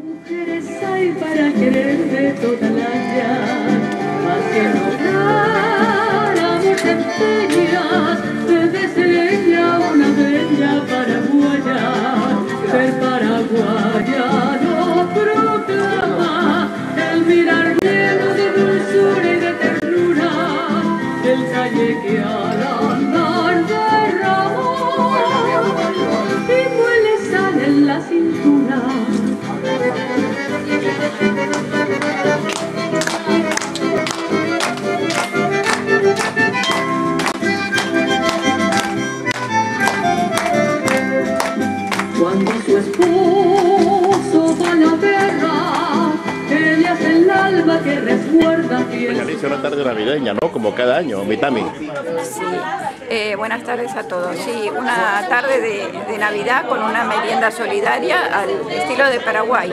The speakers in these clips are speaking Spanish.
Mujeres hay para quererme toda la vida, más que lograr amor te empeñas, debes ser ella una bella paraguaya, ser paraguaya lo proclama, el mirar lleno de dulzura y de ternura, el calle que al andar derramó, y muele sal en la cintura. Cuando su esposo va a la guerra, ella es el alma que resguarda fiel. Realiza una tarde navideña, ¿no? Como cada año, Mitami. Sí, buenas tardes a todos. Sí, una tarde de Navidad con una merienda solidaria al estilo de Paraguay.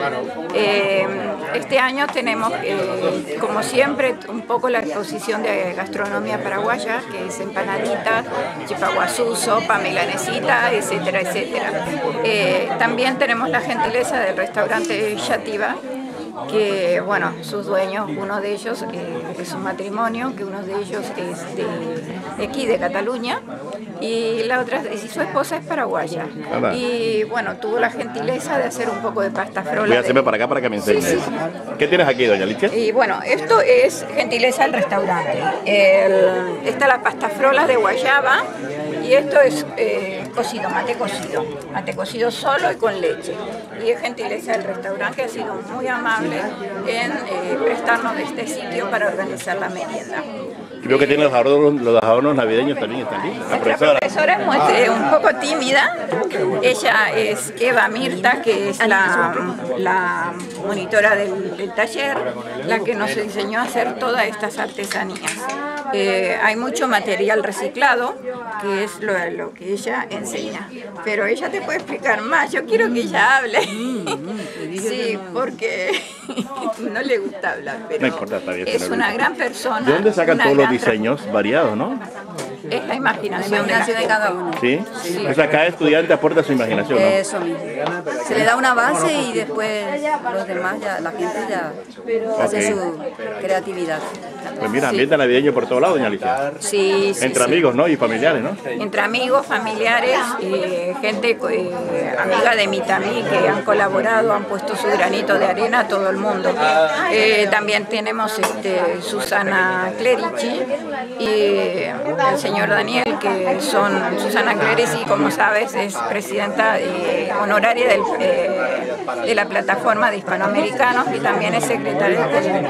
Este año tenemos, como siempre, un poco la exposición de gastronomía paraguaya, que es empanaditas, chipaguazú, sopa, milanesita, etcétera, etcétera. También tenemos la gentileza del restaurante Yativa, que bueno, sus dueños, uno de ellos es un matrimonio, que uno de ellos es de aquí, de Cataluña, y la otra, y su esposa es paraguaya. Y bueno, tuvo la gentileza de hacer un poco de pasta frola. Voy a hacerme para acá para que me enseñes. Sí, sí. ¿Qué tienes aquí, doña Alicia? Y bueno, esto es gentileza del restaurante. Esta es la pasta frola de guayaba, y esto es cocido, mate cocido solo y con leche. Y es gentileza del restaurante, que ha sido muy amable en prestarnos este sitio para organizar la merienda. Y veo que tiene los adornos navideños también, están aquí. La profesora es un poco tímida. Ella es Eva Mirta, que es la monitora del taller, la que nos enseñó a hacer todas estas artesanías. Hay mucho material reciclado, que es lo que ella enseña. Pero ella te puede explicar más. Yo quiero que ella hable. Sí, porque no le gusta hablar, pero no importa, está bien, es una gran persona. ¿De dónde sacan todos los diseños variados, no? Es la imaginación de cada uno. ¿Sí? Sí. O sea, cada estudiante aporta su imaginación, ¿no? Eso mismo. Se le da una base y después los demás, la gente ya hace su creatividad. Pues mira, ambiente navideño por todos lados, doña Alicia. Sí, sí. Entre amigos, ¿no? Y familiares, ¿no? Entre amigos, familiares, gente amiga de Mitami que han colaborado, han puesto su granito de arena a todo el mundo. También tenemos Susana Clerici y el señor Daniel, que son Susana Clerici, como sabes, es presidenta honoraria de la plataforma de hispanoamericanos y también es secretaria del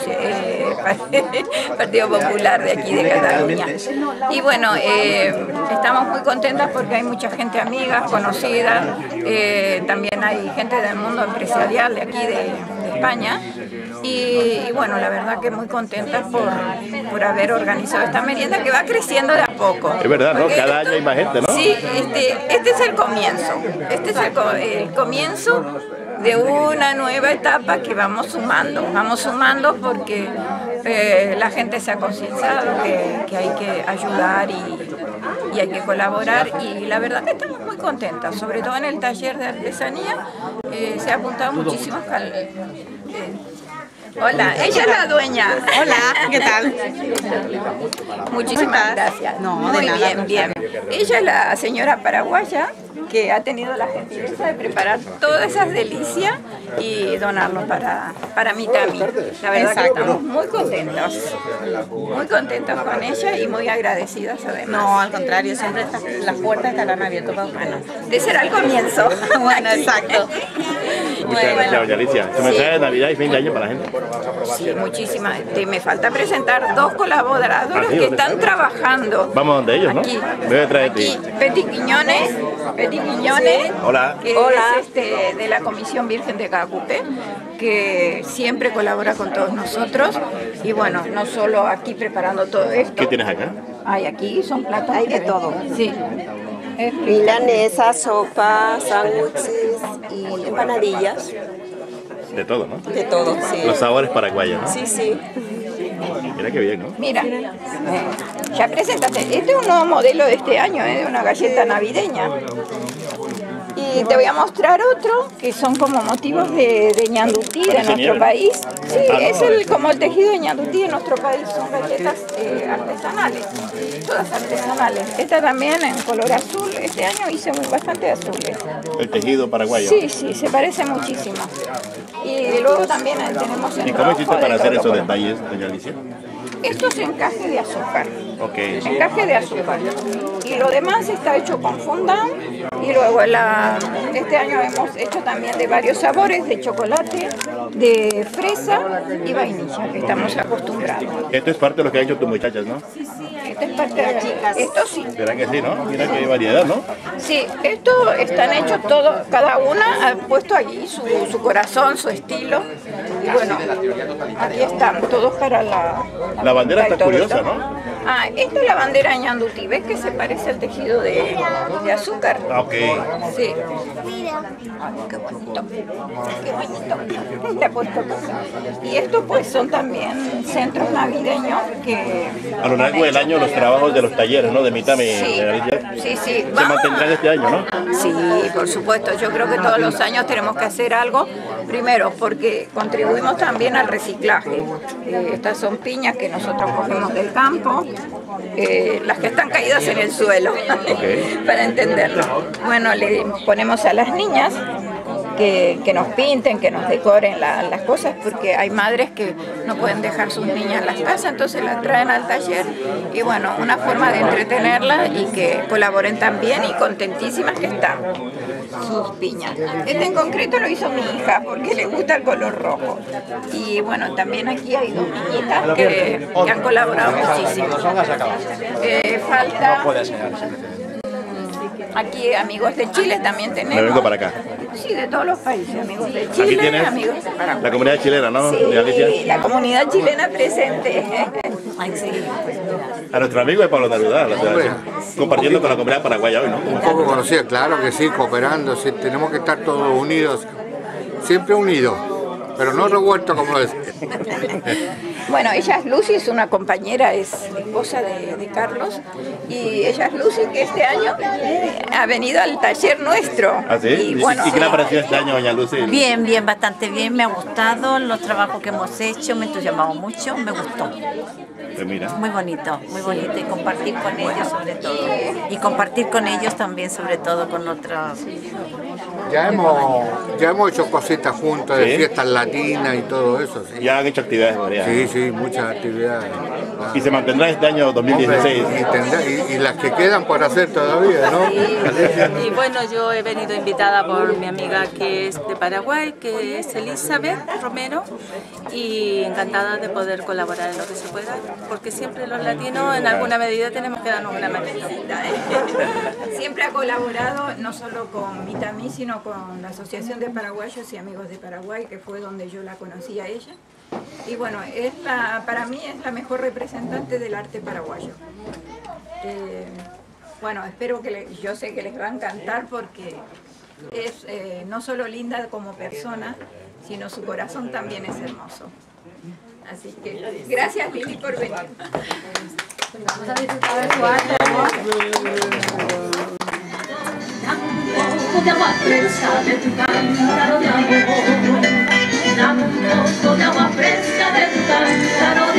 Partido Popular de aquí de Cataluña. Y bueno, estamos muy contentas porque hay mucha gente amiga, conocida, también hay gente del mundo empresarial de aquí de España. Y bueno, la verdad que muy contentas por haber organizado esta merienda que va creciendo de a poco. Es verdad, ¿no? Cada año hay más gente, ¿no? Sí, este es el comienzo. Este es el comienzo de una nueva etapa que vamos sumando porque la gente se ha concienciado que hay que ayudar y hay que colaborar, y la verdad que estamos muy contentas, sobre todo en el taller de artesanía. Se ha apuntado muchísimos Hola, ella es la dueña. Hola, ¿qué tal? Muchísimas gracias. No, muy de nada, bien. Ella es la señora paraguaya que ha tenido la gentileza de preparar todas esas delicias y donarlo para Mitami. La verdad que estamos muy contentas con ella y muy agradecidas además. No, al contrario, siempre las puertas estarán abiertas para ustedes. De ser al comienzo. Bueno, exacto. Muchas gracias, doña Alicia. ¿Se mensaje de Navidad y fin de año para la gente? Sí, muchísimas. Me falta presentar dos colaboradores que están trabajando. Vamos donde ellos, ¿no? Aquí, voy detrás de ti. Peti Quiñones, hola. Que es de la Comisión Virgen de Cacupé, que siempre colabora con todos nosotros. Y bueno, no solo aquí preparando todo esto. ¿Qué tienes acá? Hay aquí, son platos. Hay de todo. Sí. Milanesa, sopa, sándwiches y empanadillas. De todo, ¿no? De todo, sí. Los sabores paraguayos, ¿no? Sí, sí. Mira qué bien, ¿no? Mira, ya presentaste. Este es un nuevo modelo de este año, de una galleta navideña. Y Y te voy a mostrar otro que son como motivos de ñandutí de nuestro país. Sí, es como el tejido de ñandutí de nuestro país, son galletas artesanales, todas artesanales. Esta también en color azul, este año hice bastante azules. El tejido paraguayo. Sí, sí, se parece muchísimo. Y luego también tenemos el ¿Y cómo hiciste para hacer esos detalles, doña Alicia? Esto es encaje de azúcar. Ok. Encaje de azúcar. Y lo demás está hecho con fondant. Y luego este año hemos hecho también de varios sabores, de chocolate, de fresa y vainilla, que estamos acostumbrados. Esto es parte de lo que han hecho tus muchachas, ¿no? Esto es parte de las chicas. Esto sí. ¿Será que sí, no? Mira que hay variedad, ¿no? Sí, esto están hechos todos, cada una ha puesto allí su corazón, su estilo. Y bueno, aquí están todos para La bandera está curiosa, ¿no? Ah, esta es la bandera de ñandutí, ¿ves que se parece al tejido de azúcar? Ok. Sí. Ay, qué bonito. Qué bonito. Le he puesto cosas. Y estos pues son también centros navideños que... A lo largo del año los trabajos de los talleres, ¿no? De Mitame, sí, de Alicia. sí, sí. Se mantendrán este año, ¿no? Sí, por supuesto. Yo creo que todos los años tenemos que hacer algo. Primero, porque contribuimos también al reciclaje. Estas son piñas que nosotros cogemos del campo, las que están caídas en el suelo, para entenderlo. Bueno, le ponemos a las niñas que nos pinten, que nos decoren las cosas, porque hay madres que no pueden dejar sus niñas en las casas, entonces las traen al taller y bueno, una forma de entretenerlas y que colaboren también y contentísimas que están sus piñas. Este en concreto lo hizo mi hija porque le gusta el color rojo. Y bueno, también aquí hay dos niñitas que han colaborado muchísimo. Falta... Aquí amigos de Chile también tenemos. Me vengo para acá. Sí, de todos los países, amigos de Chile, Aquí tienes amigos de Paraguay. la comunidad chilena, ¿no? Sí, De Alicia. la comunidad chilena presente. Ay, sí. A nuestro amigo de Pablo Neruda, compartiendo con la comunidad paraguaya hoy, ¿no? Un poco conocida, claro que sí, cooperando, sí, tenemos que estar todos unidos, siempre unidos, pero no revueltos como es. Bueno, ella es Lucy, es una compañera, es esposa de Carlos, y ella es Lucy que este año ha venido al taller nuestro. ¿Ah, sí? Y, bueno, ¿Y qué le ha parecido este año, doña Lucy? Bien, bien, bastante bien, me ha gustado los trabajos que hemos hecho, me entusiasmado mucho, me gustó. Pues mira. Muy bonito, y compartir con ellos sobre todo. Y compartir con ellos también sobre todo con otros. Ya hemos hecho cositas juntos, de ¿Sí? fiestas latinas y todo eso. Sí, Ya han hecho actividades varias. sí, sí, muchas actividades. Y se mantendrá este año 2016. Hombre, y las que quedan por hacer todavía, ¿no? Y bueno, yo he venido invitada por mi amiga que es de Paraguay, que es Elizabeth Romero, y encantada de poder colaborar en lo que se pueda, porque siempre los latinos en alguna medida tenemos que darnos una manita. siempre ha colaborado no solo con Mitame, sino con la Asociación de Paraguayos y Amigos de Paraguay, que fue donde yo la conocí a ella. Y bueno, para mí es la mejor representante del arte paraguayo. Bueno, espero que yo sé que les va a encantar porque es no solo linda como persona, sino su corazón también es hermoso. Así que gracias, Lili, por venir. Vamos a disfrutar de su arte. Dame un poco de agua fresca de tu cántaro de amor. Dame un poco de agua fresca de tu cántaro de amor.